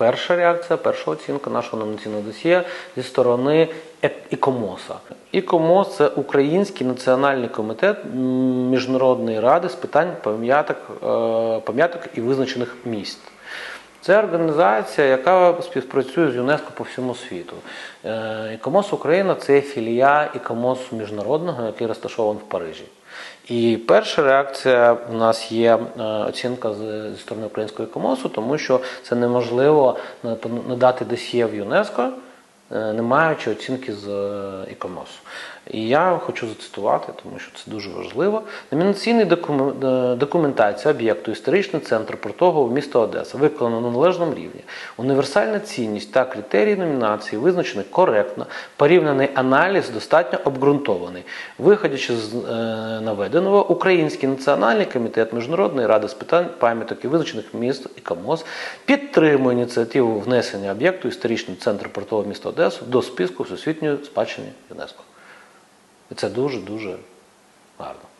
перша реакція, перша оцінка нашого номінаційного досьє зі сторони ІКОМОСа. ІКОМОС – це Український національний комітет Міжнародної ради з питань пам'яток і визначених місць. Це організація, яка співпрацює з ЮНЕСКО по всьому світу. ІКОМОС Україна – це філія ІКОМОСу міжнародного, який розташований в Парижі. І перша реакція у нас є оцінка зі сторони українського ІКОМОСу, тому що це неможливо надати досьє в ЮНЕСКО, не маючи оцінки з ІКОМОСу. І я хочу зацитувати, тому що це дуже важливо. Номінаційна документація об'єкту історичний центр портового міста Одеса виконана на належному рівні. Універсальна цінність та критерії номінації визначені коректно, порівняний аналіз достатньо обґрунтований. Виходячи з наведеного, Український національний комітет Міжнародної ради з питань пам'яток і визначених міст ІКОМОС підтримує ініціативу внесення об'єкту історичний центр портового міста Одесу до списку Всесвітньої спадщини ЮНЕСКО. І це дуже-дуже гарно.